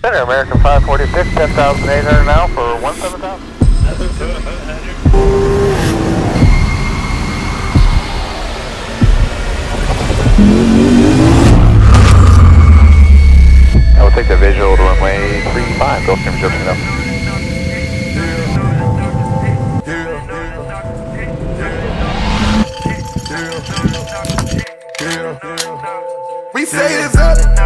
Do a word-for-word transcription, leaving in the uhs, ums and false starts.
Center, American five forty-six, ten thousand eight hundred now for one seven thousand. I will take the visual to runway three five, go stream joking up. We say it's up.